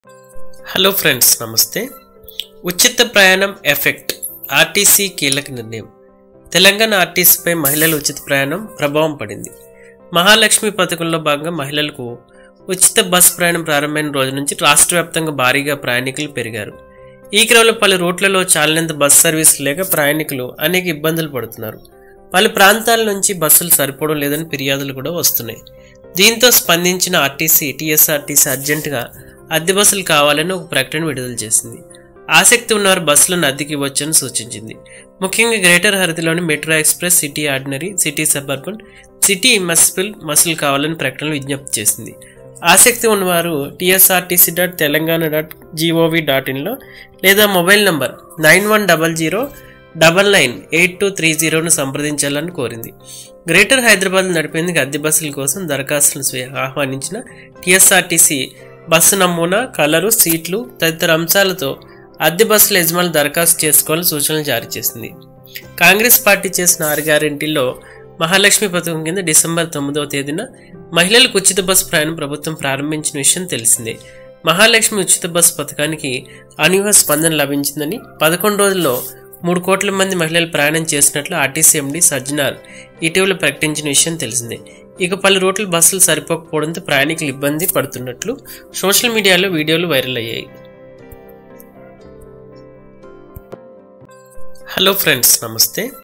Hello friends, నమస్తే. ఉచిత ప్రయాణం ఎఫెక్ట్ ఆర్టీసీ కీలక నిర్ణయం. తెలంగాణ ఆర్టీసీపై మహిళల ఉచిత ప్రయాణం ప్రభావం పడింది. మహాలక్ష్మి పథకంలో భాగంగా మహిళలకు ఉచిత బస్ ప్రయాణం ప్రారంభమైన రోజు నుంచి రాష్ట్ర వ్యాప్తంగా భారీగా ప్రయాణికులు పెరిగారు. ఈ క్రమంలో పలు రూట్లలో చాలినంత బస్ సర్వీస్ లేక ప్రయాణికులు అనేక ఇబ్బందులు పడుతున్నారు. పలు ప్రాంతాల నుంచి బస్సులు సరిపోవడం లేదని ఫిర్యాదులు కూడా వస్తున్నాయి. దీంతో స్పందించిన టీఎస్ఆర్టీసీ అర్జెంటుగా అద్దె బస్సులు కావాలని ఒక ప్రకటన విడుదల చేసింది. ఆసక్తి ఉన్నవారు బస్సులను అద్దెకి ఇవ్వచ్చని సూచించింది. ముఖ్యంగా గ్రేటర్ హరితలోని metro express, city ordinary, city suburban, city మస్సిబుల్ బస్సులు కావాలని ప్రకటనలు విజ్ఞప్తి చేసింది. ఆసక్తి ఉన్నవారు tsrtc.telangana.gov.inలో లేదా మొబైల్ నంబర్ 9100998230ను సంప్రదించాలని కోరింది. గ్రేటర్ హైదరాబాద్ నడిపేందుకు అద్దె బస్సుల కోసం దరఖాస్తులను ఆహ్వానించిన టీఎస్ఆర్టీసీ బస్సు నమూనా, కలరు, సీట్లు తదితర అంశాలతో అద్దె బస్సుల యజమానులు దరఖాస్తు చేసుకోవాలని సూచనలు జారీ చేసింది. కాంగ్రెస్ పార్టీ చేసిన 6 గ్యారెంటీల్లో మహాలక్ష్మి పథకం కింద డిసెంబర్ 9వ తేదీన మహిళలకు ఉచిత బస్సు ప్రయాణం ప్రభుత్వం ప్రారంభించిన విషయం తెలిసిందే. మహాలక్ష్మి ఉచిత బస్సు పథకానికి అనూహ్య స్పందన లభించిందని, 11 రోజుల్లో 3 కోట్ల మంది మహిళలు ప్రయాణం చేసినట్లు ఆర్టీసీ ఎండీ సజ్జనార్ ఇటీవల ప్రకటించిన విషయం తెలిసిందే. ఇక పలు రూట్ల బస్సులు సరిపోకపోవడంతో ప్రయాణికులు ఇబ్బంది పడుతున్నట్లు సోషల్ మీడియాలో వీడియోలు వైరల్ అయ్యాయి. హలో ఫ్రెండ్స్, నమస్తే.